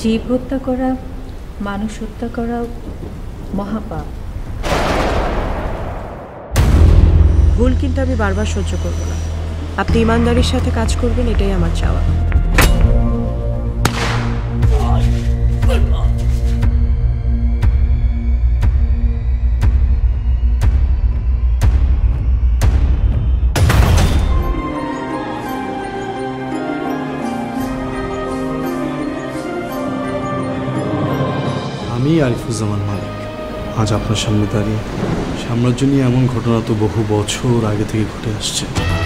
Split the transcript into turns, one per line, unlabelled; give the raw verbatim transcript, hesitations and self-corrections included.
জীব হত্যা করা, মানুষ হত্যা করা মহাপাপ।
ভুল কিন্তু আমি বারবার সহ্য করব না। আপনি ইমানদারির সাথে কাজ করবেন, এটাই আমার চাওয়া।
আমি আরিফুজ্জামান মালিক আজ আপনার সামনে দাঁড়িয়ে সাম্রাজ্য নিয়ে এমন ঘটনা তো বহু বছর আগে থেকে ঘটে আসছে।